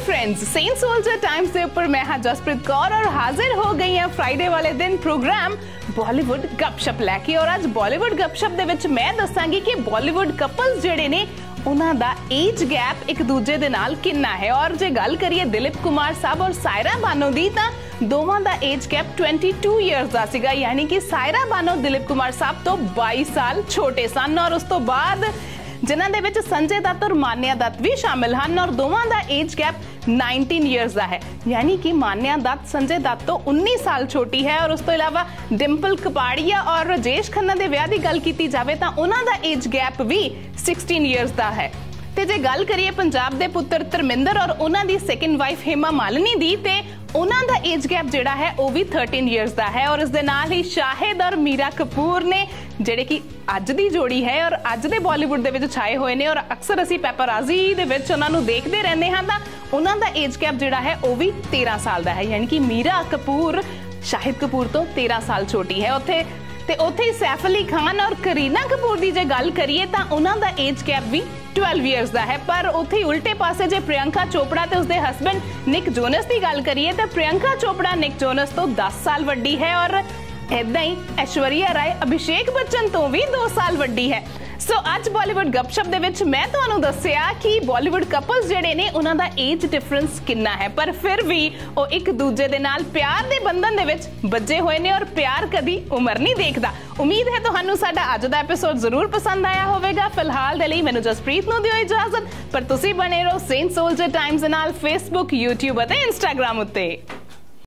Friends, Saint soldier times के ऊपर मैं हाँ जसप्रीत कौर और हाजिर हो गई हाँ फ्राइडे वाले दिन प्रोग्राम बॉलीवुड गपशप लैके। और आज बॉलीवुड गपशप दे विच मैं दसांगी कि बॉलीवुड कपल्स जिहड़े ने उन्हां दा एज गैप एक दूजे दे नाल किन्ना है। और जे गल करिए दिलीप कुमार साहब और सायरा बानो दी तां दोवां दा एज गैप 22 ईयर्स दा सीगा, यानी कि सायरा बानो दिलीप कुमार साहब तो 22 साल छोटे सन। और उस तो बाद जिन्हां दे विच संजय दत्त और मान्या दत्त भी शामिल हैं और दोवां दा एज गैप 19 ईयर्स दा है, यानी कि मान्या दत्त संजय दत्त तो 19 साल छोटी है। और उस तो इलावा डिंपल कपाड़िया और राजेश खन्ना दे विआह दी गल कीती जावे तां उन्हां दा एज गैप भी 16 ईयर्स दा है। ते जे गल करिए पंजाब दे पुत्र धर्मिंदर और उन्हां दी सेकंड वाइफ हेमा मालिनी दी ते उन्हां दा एज गैप जिहड़ा है वो भी 13 ईयर्स दा है। और इस दे नाल ही शाहिद और मीरा कपूर ने जिहड़े कि अज दी जोड़ी है और अज दे बॉलीवुड दे विच छाए होए ने और अक्सर असीं पैपराज़ी दे विच उन्हां नूं देखदे रहंदे हां तां उन्हां दा एज गैप जिहड़ा है वो भी 13 साल दा है, यानी कि मीरा कपूर शाहिद कपूर तो 13 साल छोटी है। उत्थे सैफ अली खान और करीना कपूर की जे गल करिए तां उन्हां दा एज गैप भी 12 ईयर्स दा है। पर उत्थे उल्टे पासे जे प्रियंका चोपड़ा ते उसदे हस्बैंड निक जोनस की गल करिए तां प्रियंका चोपड़ा निक जोनस तो 10 साल वड्डी है और ऐदां ही ऐश्वर्या राय अभिषेक बच्चन तो भी 2 साल वड्डी है। सो अज बॉलीवुड गपशप दे विच मैं तुहानूं दस्सिया कि बॉलीवुड कपल्स जिहड़े ने उन्हां दा एज डिफरेंस किन्ना है, पर फिर भी वो एक दूजे दे नाल प्यार दे बंधन दे विच बज्जे होए ने और प्यार कदी उम्र नहीं देखदा। उम्मीद है तुहानूं साडा अज दा एपिसोड जरूर पसंद आया होवेगा। फिलहाल दे लई मैनूं जसप्रीत नूं दिओ इजाजत, पर तुसीं बने रहो सेंट सोल्जर टाइम्स दे नाल फेसबुक, यूट्यूब अते इंस्टाग्राम उत्ते।